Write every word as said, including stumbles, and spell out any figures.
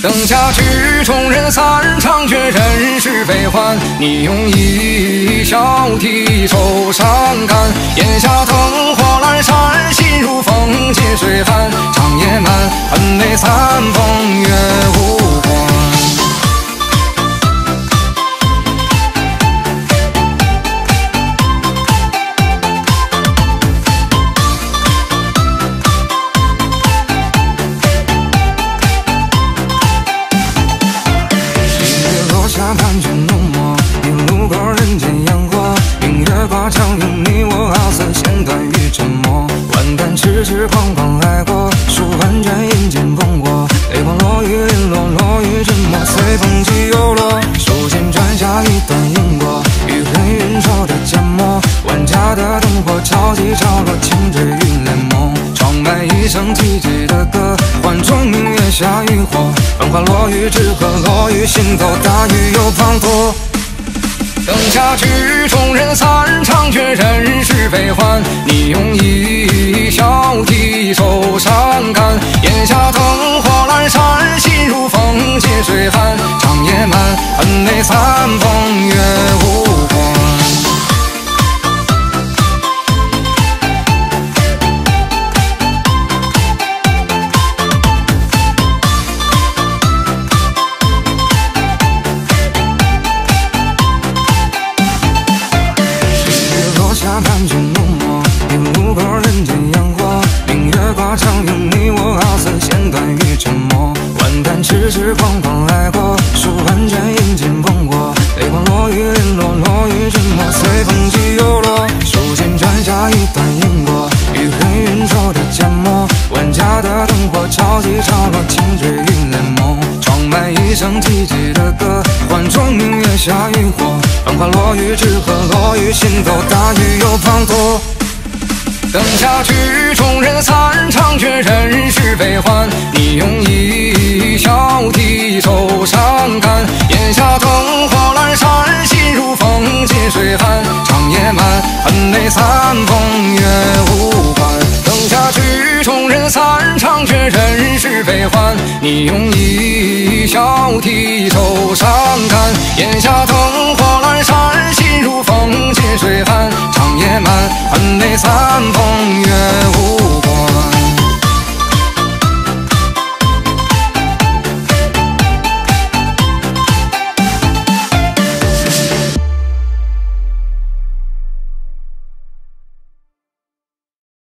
灯下曲终人散，唱却人事悲欢。你用一笑替愁伤感，眼下灯火阑珊，心如风尽水寒。长夜漫，恨泪三风月无关。 盘旋浓墨，一路过人间烟火。明月挂墙用你我好似弦断与沉默。万般痴痴狂狂爱过，数万卷阴间烽火。泪光落雨零落，落雨沉默，随风起又落。书签转下一段因果，与黑云手的缄默。万家的灯火潮起潮落，轻坠云帘梦。窗外一声寂寂的歌，换中明月下渔火。繁花落雨之河，落雨心头大雨又滂沱。灯下曲终人散，唱却人事悲欢。你用一笑替愁伤感，眼下灯火阑珊，心如风尽水寒。长夜漫，恨泪三风月无关。 盘旋浓墨，一路过人间烟火。明月挂墙用你我好似弦断与沉默。万般痴痴狂狂爱过，数万卷阴间烽火。泪光落雨零落，落雨沉默，随风起又落。书签转下一段因果，与黑云手的缄默。万家的灯火潮起潮落，轻坠云帘梦。窗外一声寂寂的歌，换中明月下渔火。 繁花落雨之河，落雨心头大雨又滂沱。灯下曲终人散，唱却人事悲欢。你用一笑替愁伤感，眼下灯火阑珊，心如风尽水寒。长夜漫，恨泪三风月无关。灯下曲终人散，唱却人事悲欢。你用一笑替愁伤感，眼下灯火阑珊，心如风尽水寒。长夜漫，恨泪三风月无。